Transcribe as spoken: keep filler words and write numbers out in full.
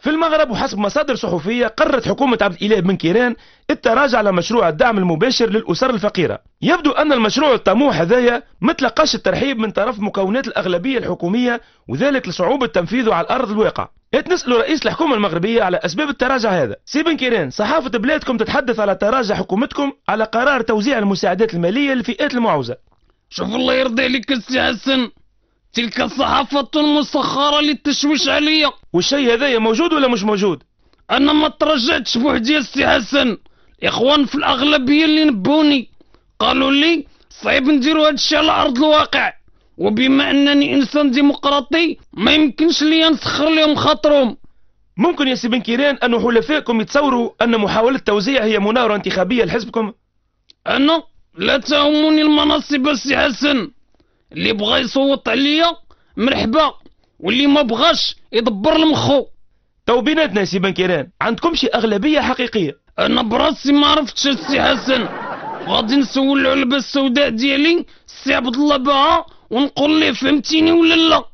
في المغرب وحسب مصادر صحفية قررت حكومة عبد الإله بن كيران التراجع على مشروع الدعم المباشر للأسر الفقيرة. يبدو أن المشروع الطموح هذايا ما تلقاش الترحيب من طرف مكونات الأغلبية الحكومية، وذلك لصعوبة تنفيذه على الأرض الواقع. نسأل رئيس الحكومة المغربية على أسباب التراجع هذا. سي بن كيران، صحافة بلادكم تتحدث على تراجع حكومتكم على قرار توزيع المساعدات المالية لفئات المعوزة. شوف الله يرضي عليك السي حسن، تلك صحافة مسخرة للتشويش عليا. والشيء هذايا موجود ولا مش موجود؟ أنا ما ترجعتش بوحدي يا سي حسن، الإخوان في الأغلبية اللي نبوني قالوا لي صعيب نديرو هادشي على أرض الواقع، وبما أنني إنسان ديمقراطي ما يمكنش ليا نسخر لهم خاطرهم. ممكن يا سي بن كيران أن حلفائكم يتصوروا أن محاولة توزيع هي مناورة انتخابية لحزبكم؟ أنا لا تهمني المناصب يا سي حسن، اللي بغا يصوت عليا مرحبا، واللي ما بغاش يدبر لمخو. تو بيناتنا يا سي بن كيران، عندكم شي أغلبية حقيقية؟ أنا براسي ما عرفتش السي حسن، غادي نسول العلبة السوداء ديالي السي عبد الله بها ونقول ليه فهمتيني ولا لا.